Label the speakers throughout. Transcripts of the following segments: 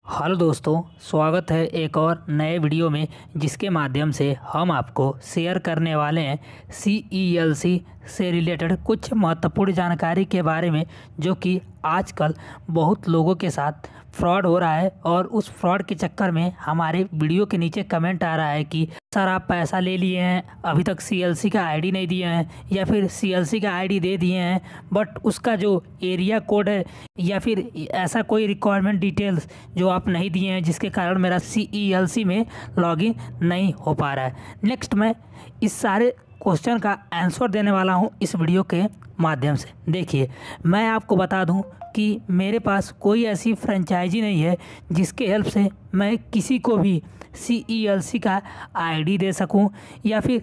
Speaker 1: Hello दोस्तों, स्वागत है एक और नए वीडियो में जिसके माध्यम से हम आपको शेयर करने वाले हैं CELC से रिलेटेड कुछ महत्वपूर्ण जानकारी के बारे में, जो कि आजकल बहुत लोगों के साथ फ्रॉड हो रहा है। और उस फ्रॉड के चक्कर में हमारे वीडियो के नीचे कमेंट आ रहा है कि सर आप पैसा ले लिए हैं, अभी तक CLC का आईडी नहीं दिए हैं, या फिर CLC का आईडी दे दिए हैं बट उसका जो एरिया कोड है या फिर ऐसा कोई रिक्वायरमेंट डिटेल्स जो आप नहीं दिए हैं, जिसके कारण मेरा CELC में लॉगिन नहीं हो पा रहा है। नेक्स्ट मैं इस सारे क्वेश्चन का आंसर देने वाला हूं इस वीडियो के माध्यम से। देखिए, मैं आपको बता दूं कि मेरे पास कोई ऐसी फ्रेंचाइजी नहीं है जिसके हेल्प से मैं किसी को भी CELC का आईडी दे सकूं या फिर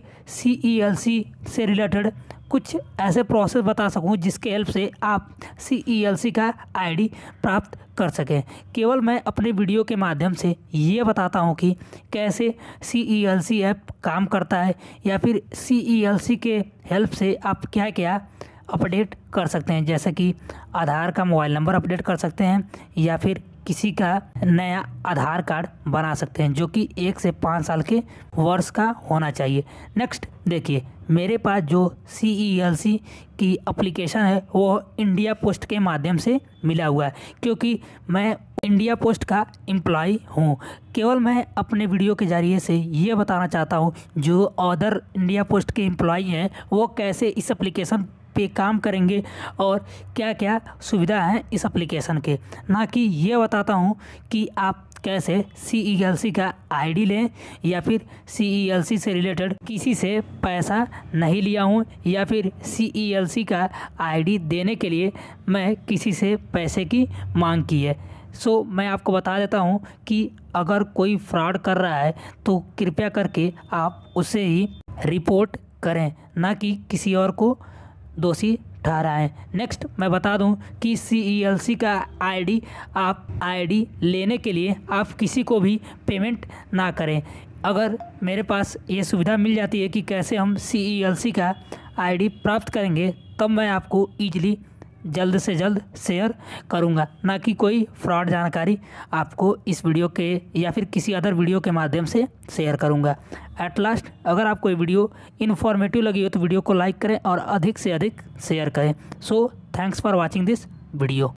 Speaker 1: CELC से रिलेटेड कुछ ऐसे प्रोसेस बता सकूं जिसके हेल्प से आप CELC का आईडी प्राप्त कर सकें। केवल मैं अपने वीडियो के माध्यम से ये बताता हूं कि कैसे CELC ऐप काम करता है या फिर CELC के हेल्प से आप क्या क्या अपडेट कर सकते हैं, जैसे कि आधार का मोबाइल नंबर अपडेट कर सकते हैं या फिर किसी का नया आधार कार्ड बना सकते हैं जो कि 1 से 5 साल के वर्ष का होना चाहिए। नेक्स्ट देखिए, मेरे पास जो CELC की एप्लीकेशन है वो इंडिया पोस्ट के माध्यम से मिला हुआ है, क्योंकि मैं इंडिया पोस्ट का एम्प्लॉय हूँ। केवल मैं अपने वीडियो के ज़रिए से ये बताना चाहता हूँ जो अदर इंडिया पोस्ट के एम्प्लॉय हैं वो कैसे इस एप्लीकेशन पे काम करेंगे और क्या क्या सुविधा हैं इस एप्लीकेशन के, ना कि ये बताता हूँ कि आप कैसे CELC का आईडी लें या फिर CELC से रिलेटेड किसी से पैसा नहीं लिया हूँ या फिर CELC का आईडी देने के लिए मैं किसी से पैसे की मांग की है। मैं आपको बता देता हूँ कि अगर कोई फ्रॉड कर रहा है तो कृपया करके आप उसे ही रिपोर्ट करें, ना कि किसी और को दोषी ठहराएं। नेक्स्ट मैं बता दूं कि CELC का आईडी लेने के लिए आप किसी को भी पेमेंट ना करें। अगर मेरे पास ये सुविधा मिल जाती है कि कैसे हम CELC का आईडी प्राप्त करेंगे, तब मैं आपको ईजिली जल्द से जल्द शेयर करूंगा, ना कि कोई फ्रॉड जानकारी आपको इस वीडियो के या फिर किसी अदर वीडियो के माध्यम से शेयर करूंगा। एट लास्ट, अगर आपको ये वीडियो इन्फॉर्मेटिव लगी हो तो वीडियो को लाइक करें और अधिक से अधिक शेयर करें। Thanks for watching this video.